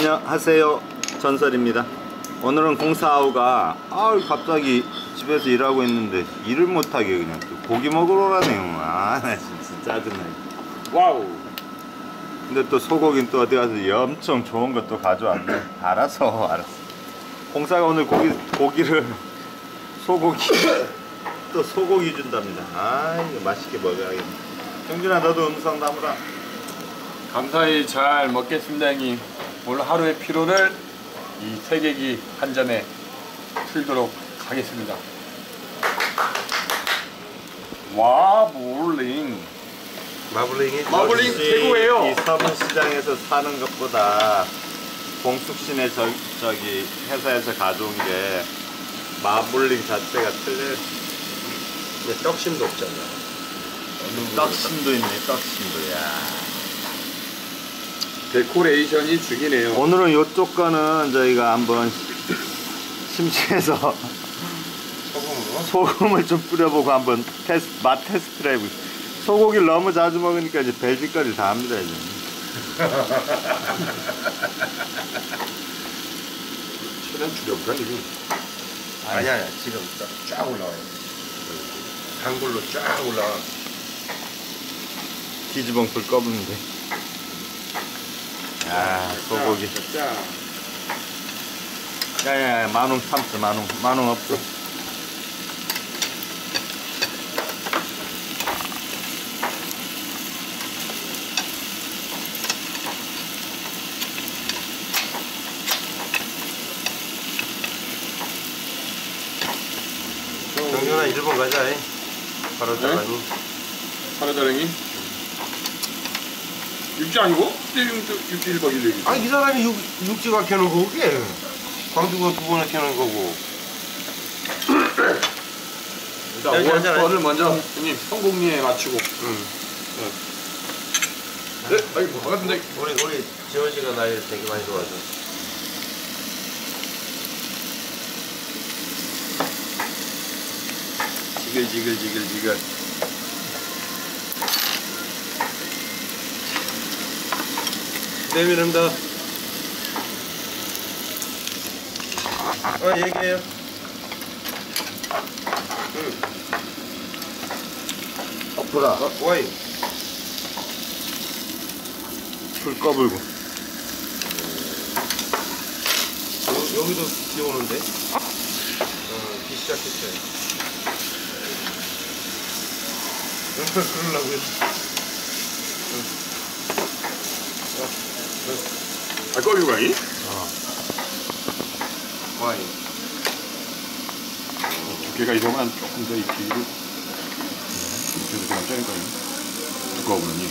안녕하세요, 전설입니다. 오늘은 공사아우가 갑자기 집에서 일하고 있는데 일을 못하게 그냥 또 고기 먹으러 오라네요. 나 진짜 짜증나. 와우. 근데 또 소고기는 또 어디 가서 엄청 좋은 것도 가져왔네. 알았어. 공사가 오늘 고기를 소고기 또 소고기 준답니다. 이거 맛있게 먹어야겠네. 형준아, 너도 음성 담으라. 감사히 잘 먹겠습니다, 형님. 오늘 하루의 피로를 이 세계기 한 잔에 풀도록 하겠습니다. 마블링 최고예요. 이 서문시장에서 사는 것보다 봉숙시내 저기 회사에서 가져온 게 마블링 자체가 틀려요. 근데 떡심도 없잖아. 떡심도 있네. 떡심도. 야. 데코레이션이 죽이네요. 오늘은 이쪽 거는 저희가 한번 심취해서 소금을 좀 뿌려보고 한번 맛 테스트를 해보고. 소고기를 너무 자주 먹으니까 이제 별짓거리 다 합니다 이제. 최대한 줄여볼까 지금? 아니야 지금 쫙 올라와요. 단골로 쫙 올라와. 뒤지봉 불 꺼부는데. 야, 소고기. 야야야, 만원 참스. 만원 없어. 정준아 일본 가자. 바로 자라니. 바로 자랑이? 육지 아니고? 육지 1박 2일 얘기. 아니 이 사람이 육지가 켜는 거고 그게 광주가 2번을 켜는 거고. 일단 원스퍼를 먼저 형님 성공리에 맞추고. 네, 아이고 반갑습니다. 우리 재원 씨가 나를 되게 많이 도와줘. 지글. 내밀은다. 얘기해요. 보라. 와이. 불 꺼불고. 여기도 비 오는데? 비 시작했어요. 그러려고 했어. 꺼리고 가니? 와이. 두께가 이거만 조금 더 익히고 그래서 그냥 짜니까 두꺼워보니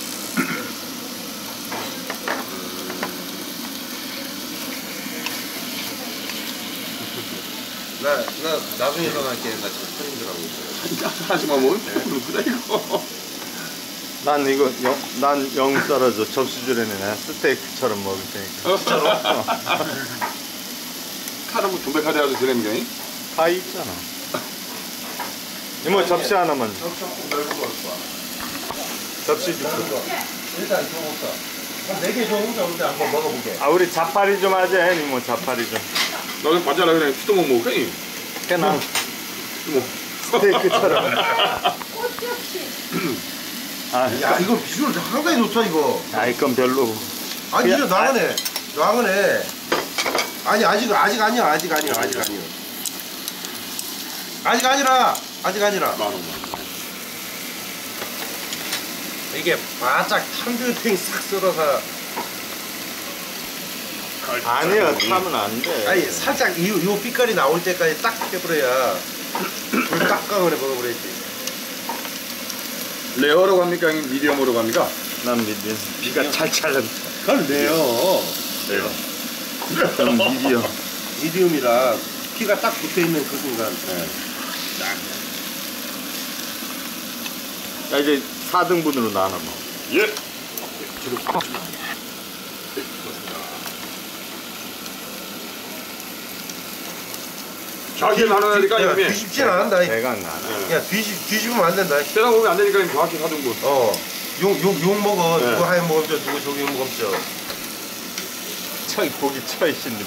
나 나중에 일어날게. 나 지금 손님들하고 있어요. 하지마 뭐 그러구나 이거. 난 영 썰어줘. 접시줄에는 내가 스테이크처럼 먹을 테니까. 진짜로? 카드 뭐 돈백카드라도 드립니까? 다 있잖아. 이모 접시 하나만 줘. 접시 줄게. 일단 줘 먹자. 한 4개 줘 혼자 오는데 한번 먹어보게. 우리 자파리 좀 하자. 이모 자파리 좀. 너는 반자라 그냥 피도먹 먹을까? 그냥 피도먹 스테이크처럼. 야 이거 비주얼 상당히 좋다 이거. 이건 별로고. 아니 이거 나가네. 아니 아직 아니야. 아직 아니라. 이게 바짝 탕들탱이 싹 썰어서. 아니야, 타면 안 돼. 아니 살짝 요 빛깔이 나올 때까지 딱 해버려야 불 딱 강을 먹어버려야지. 레어로 갑니까? 아니면 미디엄으로 갑니까? 난 미디엄. 비가 찰찰 넘쳐. 그걸 내요. 전 미디엄. 미디움이라 피가 딱 붙어있는 그 순간. 자, 이제 4등분으로 나눠 먹어. 예. 자기 나눠야니까 야, 형님. 뒤집진 않는다. 대강 나눠. 야 뒤집으면 안 된다. 세다 보면 안 되니까 정확히 사등분. 욕 먹어. 네. 누구 하얀 먹음죠. 누구 저기 먹음죠. 저기 고기 쳐이 신님.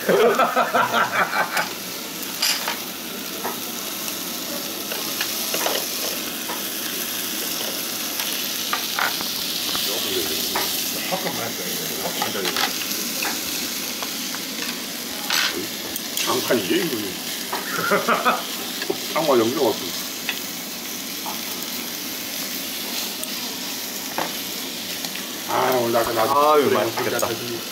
장판이지 이거. 장과 영수가 없어. 아 오늘 아까 나도. 아유, 맛있겠다.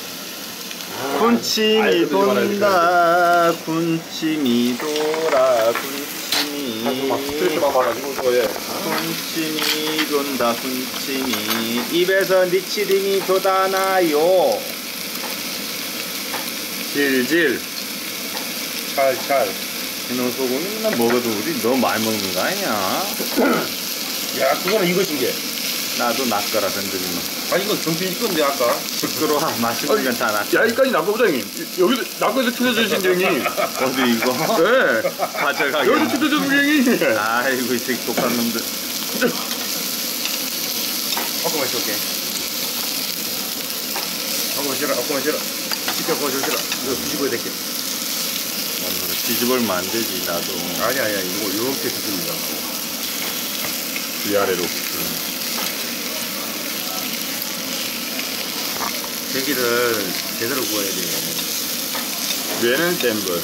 군침이 돈다, 군침이 돌아, 막 군침이. 스트레스만 받아가지고 저에. 군침이 돈다, 군침이. 입에서 니치링이 돋아나요. 질질. 찰찰. 이놈 소고기 맨날 먹어도 우리 너무 많이 먹는 거 아니야? 야, 그거는 이거지 이게. 나도 낚거라 건드리면. 아, 이거 정신이 건데 아까. 시끄러워. 맛있는 건 다 낚. 야 여기까지 낙고보다 형님. 여기도 낙고에서 튀어져진 형님. 어디 이거? 네. 가져가게. 여기도 튀어져진 형님. 아이고 이 새끼 독한 놈들. 조금만 쏠게. 조금만 실어, 조금만 실어. 시켜 보여 실어. 이거 뒤집어야 될게. 뒤집으면 안 되지 나도. 아니야, 이거 요렇게 뒤집는다. 위아래로. 고기를 제대로 구워야 돼. 위에는 센 불.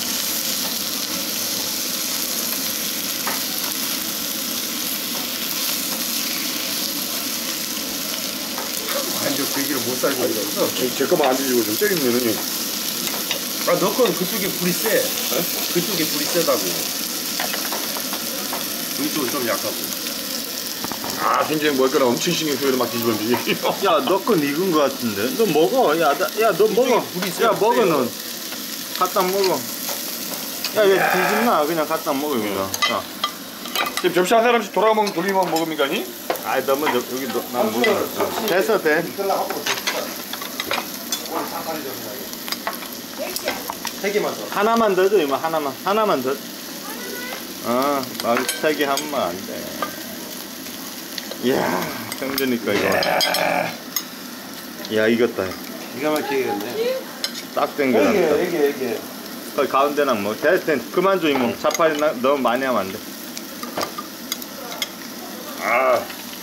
완전 고기를 못 살고 있어. 제 거만 안 뒤지고 좀 때리면은. 아, 너 건 그쪽에 불이 세. 그쪽에 불이 세다고. 이쪽은 좀 약하고. 아 굉장히 먹을 거라 엄청 신경 쓰여서 막 뒤집었는데. 야, 너 건 익은 거 같은데. 너 먹어. 야, 너 먹어. 불이 야, 세요. 먹어 넌. 갖다 먹어. 야, 왜 뒤집나? 그냥 갖다 먹어 여기다. 자. 지금 접시 한 사람씩 돌리면 먹습니까 니? 아, 너 먼저 여기 난 먹어. 됐어, 돼. 세 개만 더. 하나만 더 줘, 이모. 하나만 더. 막 3개 하면 안 돼. 이야, 형주니까 이거. 야, 이겼다. 기가 막히겠네. 딱 땡겨놨다. 이게. 거기 가운데랑 뭐. 됐어, 그만 줘, 이모. 자파리 너무 많이 하면 안 돼. 아.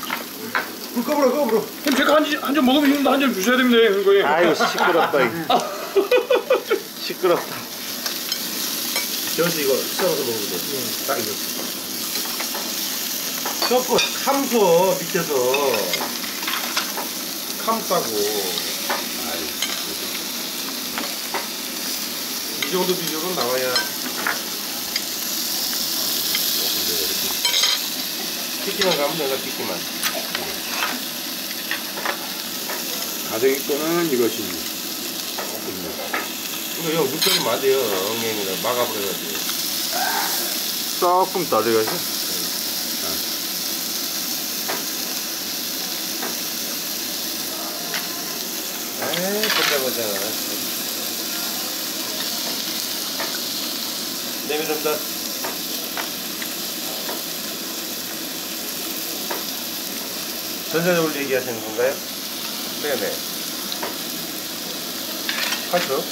꺼버려. 그럼 제가 한 잔 먹으면 형님도 한 잔 주셔야 됩니다 형님. 아이고, 시끄럽다, 이거. 시끄럽다. 저기서 이거 썰어서 먹으면 돼. 딱 이거. 저거 감소 밑에서 감싸고. 이 정도 비율은 나와야. 튀기만 가면 내가 튀기만. 가생이 거는 이것이. 이거 형 물병이 맞아요. 엉덩이를 막아버려야지. 조금 더 들어가지. 에이, 보자. 내밀었다. 전자적으로 얘기하시는 건가요? 네네. 하죠.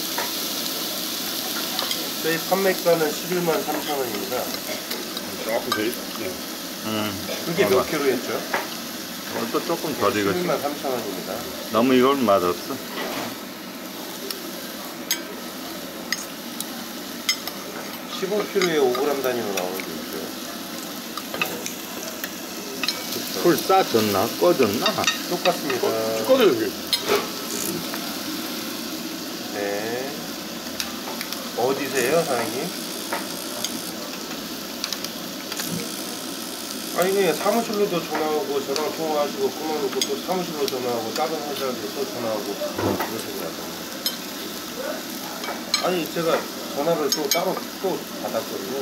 저희 판매가는 11만 3천 원입니다. 조금 더. 네. 그게 몇 킬로였죠? 또 조금 더 익었지. 11만 3천 원입니다. 너무 이건 맛없어. 15kg에 5g 단위로 나오는 게 있죠. 풀 싸졌나? 꺼졌나? 똑같습니다. 꺼져요 그게. 네. 어디세요, 사장님? 아니, 그냥 사무실로도 전화하고, 저랑 통화하시고, 끊어놓고, 또 사무실로 전화하고, 다른 회사한테 또 전화하고, 그러시더라고요. 아니, 제가 전화를 또 따로 또 받았거든요.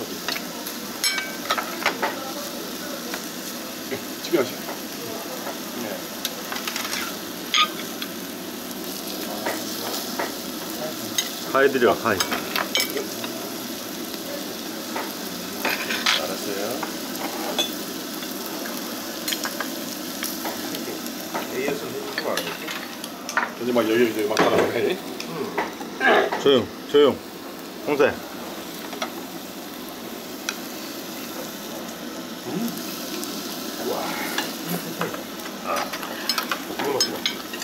집에 가시. 네. 가위 드려, 가위. 알았어요. AS를 해주시면 안 되지? 이제 막 여기 이제 막 따라가네. 조용. 홍세. 이거 맛있다.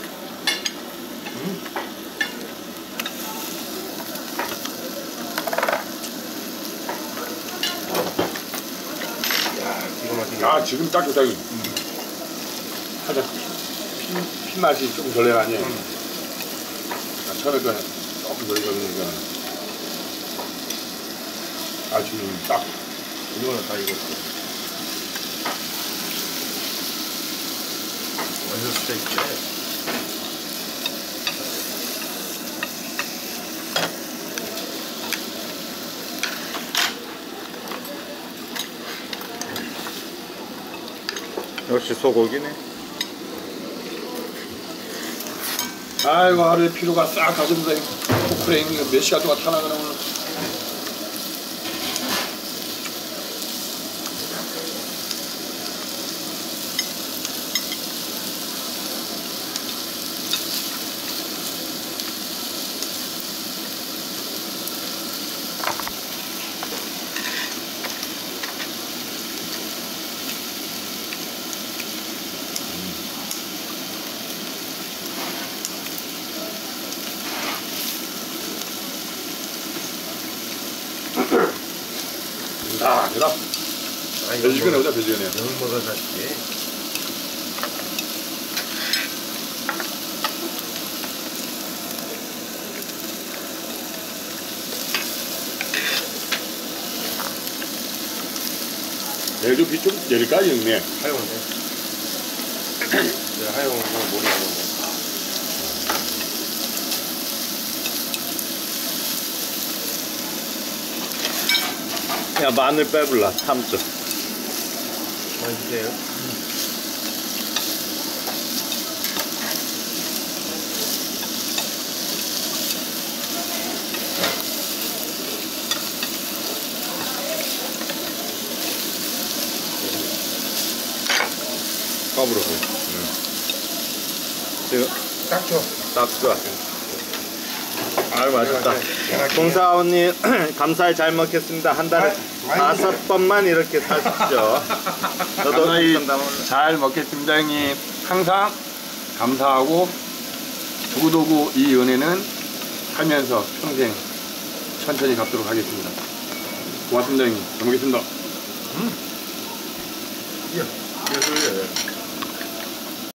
야, 이거 맛있네. 아 지금 딱 좋다 이거. 살짝 피 맛이 조금 덜 나네. 처음에 그 조금 덜 익었으니까. 아 지금 딱. 이거는 다 익었어. 완전 스테이크네. 역시 소고기네. 아이고 하루에 피로가 싹 가슴에서 포크레 있는 거 몇 시간 동안 타나가나 오늘. 아, 대박. 배지근해 보자, 배지근해. 너무 먹어가지고. 내일도 비 좀 내릴까지 있네. 하용인데. 내가 하용은 모르겠는데. 야, 마늘 빼불라. 탐죠. 맛있어요? 까불어. 지금 딱 좋아. 딱 좋아. 아유, 맛있다. 공사원님, 감사히 잘 먹겠습니다. 한 달에 많이 5번만 이렇게 사십시오. 저도 잘 먹겠습니다, 형님. 항상 감사하고 두고두고 이 은혜는 살면서 평생 천천히 갚도록 하겠습니다. 고맙습니다, 형님. 잘 먹겠습니다. 이게 소리야.